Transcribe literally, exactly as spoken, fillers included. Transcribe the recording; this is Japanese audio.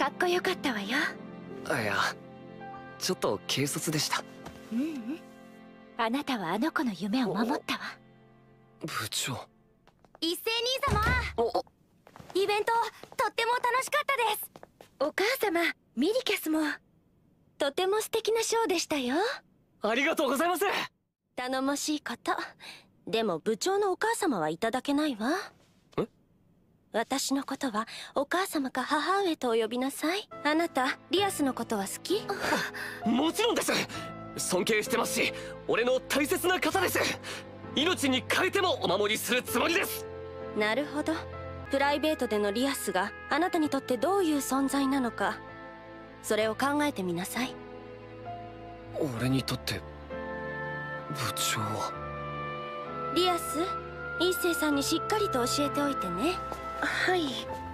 かっこよかったわよ。 いや、ちょっと軽率でした。 うんうん、あなたはあの子の夢を守ったわ。 部長。 一斉兄様、イベントとっても楽しかったです。お母様ミリキャスもとても素敵なショーでしたよ。 ありがとうございます。 頼もしいこと。でも部長のお母様はいただけないわ。 え？ 私のことはお母様か母上とお呼びなさい。あなたリアスのことは好き？ もちろんです。尊敬してますし、俺の大切な方です。命に変えてもお守りするつもりです。 なるほど。プライベートでのリアスがあなたにとってどういう存在なのか、それを考えてみなさい。 俺にとって部長は。 リアス、一星さんにしっかりと教えておいてね。 はい。